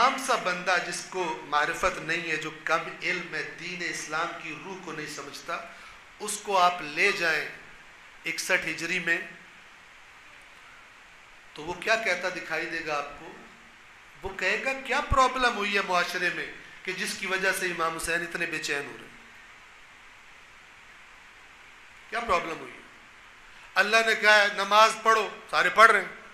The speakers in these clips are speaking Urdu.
عام سا بندہ جس کو معرفت نہیں ہے، جو کم علم ہے، دین اسلام کی روح کو نہیں سمجھتا، اس کو آپ لے جائیں 61 ہجری میں تو وہ کیا کہتا دکھائی دے گا آپ کو؟ وہ کہے گا کیا پرابلم ہوئی ہے معاشرے میں کہ جس کی وجہ سے امام حسین اتنے بے چین ہو رہے ہیں؟ کیا پرابلم ہوئی ہے؟ اللہ نے کہا ہے نماز پڑھو، سارے پڑھ رہے ہیں۔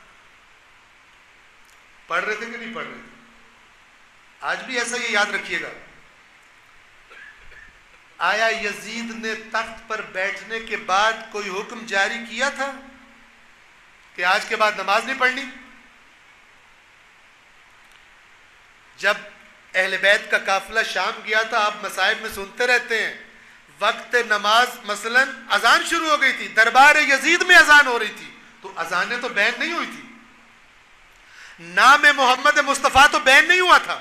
پڑھ رہے تھے کہ نہیں پڑھ رہے تھے؟ آج بھی ایسا یہ یاد رکھیے گا۔ آیا یزید نے تخت پر بیٹھنے کے بعد کوئی حکم جاری کیا تھا کہ آج کے بعد نماز نہیں پڑھنی؟ جب اہل بیت کا قافلہ شام گیا تھا، آپ مصائب میں سنتے رہتے ہیں، وقت نماز مثلا اذان شروع ہو گئی تھی، دربار یزید میں اذان ہو رہی تھی، تو اذانیں تو بین نہیں ہوئی تھی، نام محمد مصطفیٰ تو بین نہیں ہوا تھا،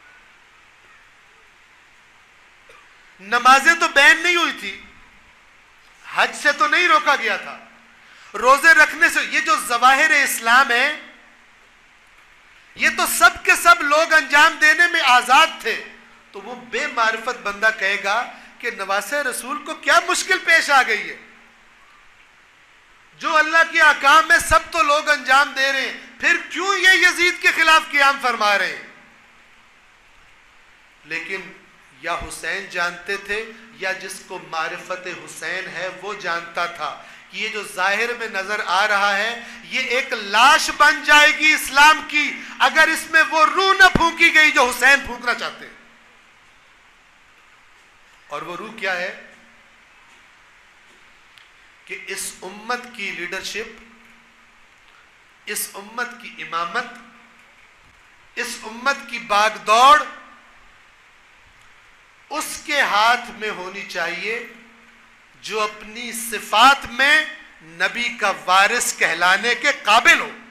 نمازیں تو بین نہیں ہوئی تھی، حج سے تو نہیں روکا گیا تھا، روزے رکھنے سے، یہ جو ظواہر اسلام ہے یہ تو سب کے سب لوگ انجام دینے میں آزاد تھے۔ تو وہ بے معرفت بندہ کہے گا کہ نواسہ رسول کو کیا مشکل پیش آ گئی ہے؟ جو اللہ کے احکام میں سب تو لوگ انجام دے رہے ہیں، پھر کیوں یہ یزید کے خلاف قیام فرما رہے ہیں؟ لیکن یا حسین جانتے تھے یا جس کو معرفت حسین ہے وہ جانتا تھا کہ یہ جو ظاہر میں نظر آ رہا ہے یہ ایک لاش بن جائے گی اسلام کی اگر اس میں وہ روح نہ پھونکی گئی جو حسین پھونکنا چاہتے ہیں۔ اور وہ روح کیا ہے؟ کہ اس امت کی لیڈرشپ، اس امت کی امامت، اس امت کی باغ دوڑ اس کے ہاتھ میں ہونی چاہیے جو اپنی صفات میں نبی کا وارث کہلانے کے قابل ہو۔